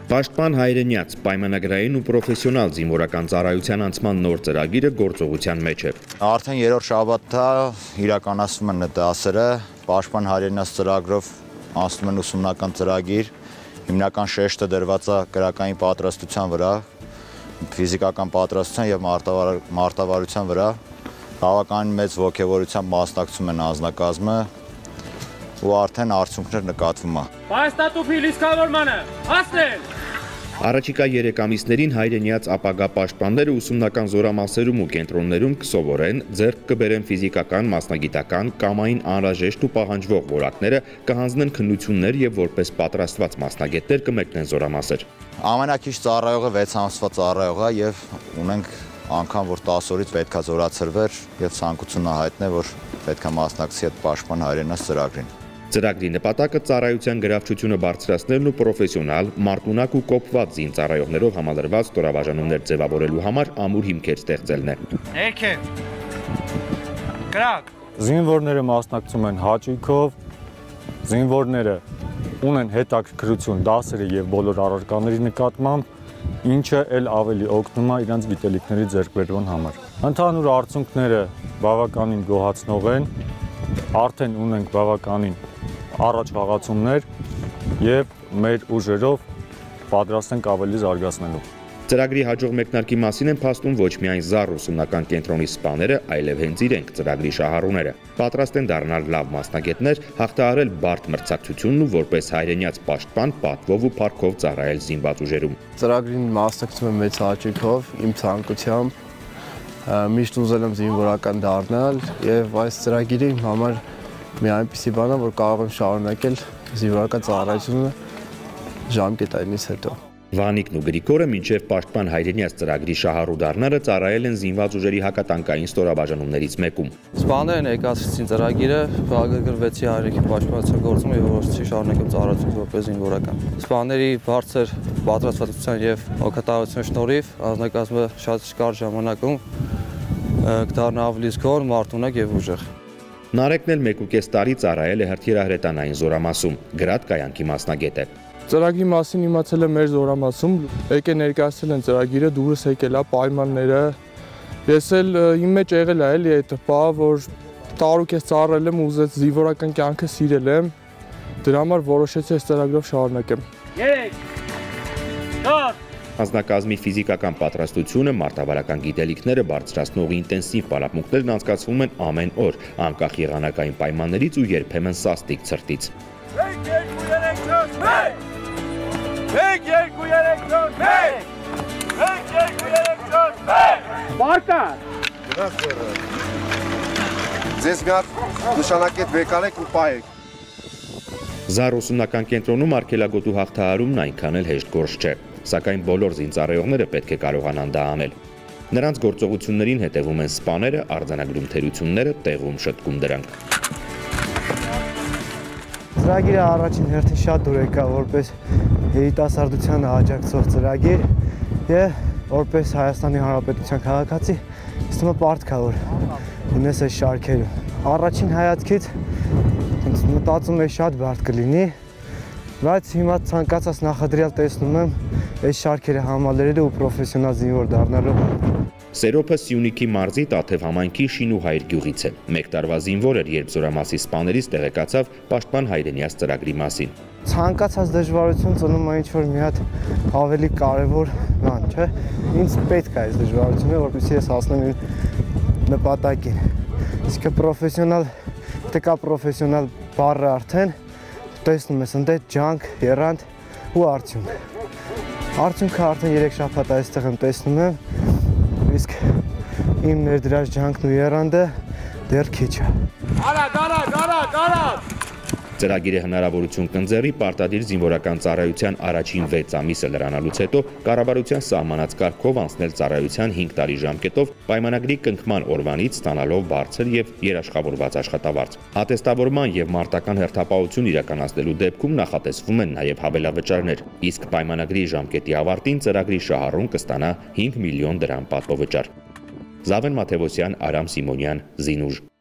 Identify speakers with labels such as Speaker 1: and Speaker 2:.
Speaker 1: Պաշտպան հայրենյաց պայմանագրային ու պրոֆեսիոնալ զինվորական ծառայության անցման նոր ծրագիրը գործողության մեջ է։
Speaker 2: Արդեն երրորդ շաբաթը իրականացվում են դասերը, պաշտպան հայրենյաց ծրագրով անցնում են ուսումնական ծրագիր, հիմնական շեշտը դրված է կրակային պատրաստության վրա, ֆիզիկական պատրաստության եւ մարտավարության վրա, բավականին մեծ ոգևորությամբ մասնակցում են անձնակազմը ու արդեն արդյունքներ նկատվում է։
Speaker 3: Պայստատուփի լիսկավորմանը հասնել։
Speaker 1: Առաջիկա 3 ամիսներին հայրենյաց ապագա պաշտպանները ուսումնական զորամասերում ու կենտրոններում կսովորեն, ձեռք կբերեն ֆիզիկական, մասնագիտական, կամային անհրաժեշտ ու պահանջվող որակները, կհանձնեն քննություններ եւ որպես պատրաստված մասնագետներ կմեկնեն զորամասեր։
Speaker 2: Ամենակիչ ծառայողը 6 ամսվա ծառայող է եւ ունենք անգամ որ 10 օրից պետքա զորացրվեր եւ ցանկությունը հայտնել որ պետքա մասնակցի այդ պաշտպան հայրենյաց ծրագրին։
Speaker 1: Ծրագրի նպատակը ծառայության գրավչությունը բարձրացնելն ու պրոֆեսիոնալ, մարտունակ ու կոփված զին ծառայողներով համալրված ստորաբաժանումներ ձևավորելու համար ամուր հիմքեր ստեղծելն է։
Speaker 3: Եկեք։ Կրակ։
Speaker 4: Զինվորները մասնակցում են հաճույքով, զինվորները ունեն հետաքրքրություն դասերի եւ բոլոր առարկաների նկատմամբ, ինչը ել ավելի օգնում է իրենց գիտելիքների ձեռքբերման համար։ Ընդհանուր արդյունքները բավականին գոհացնող են, արդեն ունենք բավականին առաջ խաղացումներ եւ մեր ուժերով պատրաստ ենք ավելի զարգացնելու։
Speaker 1: Ծրագրի հաջող մեկնարկի մասին են փաստում ոչ միայն ԶԱՌ ուսումնական կենտրոնի սպաները, այլև հենց իրենք ծրագրի շահառուները։ Պատրաստ են դառնալ լավ մասնագետներ, հաղթահարել բարդ մրցակցությունն ու որպես հայրենյաց պաշտպան պատվով ու փառքով ծառայել զինված ուժերում։
Speaker 5: Ծրագրին մասնակցում եմ մեծ հաճույքով, իմ ցանկությամբ միշտ ուզել եմ զինվորական դառնալ եւ այս ծրագիրը իմ համար մի այնպիսի բան է, որ կարող եմ շարունակել զինվորական ծառայությունը ժամկետայինից հետո։
Speaker 1: Վանիկն ու Գրիգորը մինչև պաշտպան հայրենյաց ծրագրի շահառու դառնալը ծառայել են զինված ուժերի հակատանկային ստորաբաժանումներից մեկում։
Speaker 6: Սպաները ներկայացրեցին ծրագիրը, փոխագրվեցի հայրենիքի պաշտպանության գործում եւ որոշեցի շարունակել ծառայությունը որպես զինվորական։ Սպաների բարձր պատրաստվածության եւ օգտակցության շնորհիվ անձնակազմը շատ կարճ ժամանակում կդառնա ավելի զգոր, մարտունակ եւ ուժեղ։
Speaker 1: Նարեկն էլ 1.5 տարի ծառայել է հրթիռահրետանային զորամասում, գրադ կայանքի մասնագետ է։
Speaker 5: Ծրագրի մասին իմացել եմ մեր զորամասում, եկել ներկայացել են ծրագիրը, դուրս եկել է պայմանները։ Ես էլ իմ մեջ եղել է էլի այդ բանը, որ տարուկես ծառայել եմ ու ուզեց զինվորական կյանքը սիրել եմ։ Դրա համար որոշեցի այս ծրագրով շարունակեմ։
Speaker 3: 3 4
Speaker 1: Անձնակազմի ֆիզիկական պատրաստությունը, մարտավարական գիտելիքները բարձրացնող ինտենսիվ պարապմունքներն անցկացվում են ամեն օր, անկախ եղանակային պայմաններից ու երբեմն սաստիկ ցրտից։
Speaker 3: 1 2 3 4 1 1 2 3 4 1 1 2 3 4 1 Մարտա
Speaker 7: Ձեզ գար նշանակետ վեկանեք ու պայեք։
Speaker 1: ԶԱՌ ուսումնական կենտրոնում արգելագոտու հաղթահարումն այնքան էլ հեշտ գործ չէ, սակայն բոլոր զինծառայողները պետք է կարողանան դա անել։ Նրանց գործողություններին հետևում են սպաները, արձանագրում թերությունները, տեղում շտկում դրանք։
Speaker 5: Ծրագիրը առաջին հերթին շատ դուր եկա որպես երիտասարդությանը աջակցող ծրագիր եւ որպես Հայաստանի Հանրապետության քաղաքացի ստումը պարտք է որ ունես այս շարքերում։ Առաջին հայացքից մտածում եմ շատ բարդ կլինի, բայց հիմա ցանկացած նախադրյալ տեսնում եմ այս շարքերը համալրելու ու պրոֆեսիոնալ զինվոր դառնալու։
Speaker 1: Սերոփը Սյունիքի մարզի Տաթև համայնքի Շինուհայր գյուղից է։ 1 տարվա զինվոր էր, երբ զորամասի սպաներից տեղեկացավ պաշտպան հայրենյաց ծրագրի մասին։
Speaker 5: Ցանկացած դժվարություն ծնում է ինչ-որ մի հատ ավելի կարևոր բան, չէ՞։ Ինձ պետք է այս դժվարությունը, որպեսզի ես հասնեմ իմ նպատակին։ Իսկ պրոֆեսիոնալ, դե կա պրոֆեսիոնալ բառը արդեն տեսնում ես ընդ ջանք, եռանդ ու արդյունք։ Արդյունքը արդեն 3 շաբաթ այստեղ եմ տեսնում եմ, իսկ իմ ներդրած ջանքն ու եռանդը դեռ քիչ է։
Speaker 3: Արադ
Speaker 1: Ծրագիրը հնարավորություն կընձեռի պարտադիր զինվորական ծառայության առաջին 6 ամիսը լրանալուց հետո կառավարության սահմանած կարգով անցնել ծառայության 5 տարի ժամկետով պայմանագրի կնքման օրվանից ստանալով բարձր եւ երաշխավորված աշխատավարձ։ Ատեստավորման եւ մարտական հերթապահություն իրականացնելու դեպքում նախատեսվում են նաեւ հավելավճարներ, իսկ պայմանագրի ժամկետի ավարտին ծրագրի շահառուն կստանա 5 միլիոն դրամ պատվովճար։ Զավեն Մաթևոսյան, Արամ Սիմոնյան, Զինուժ։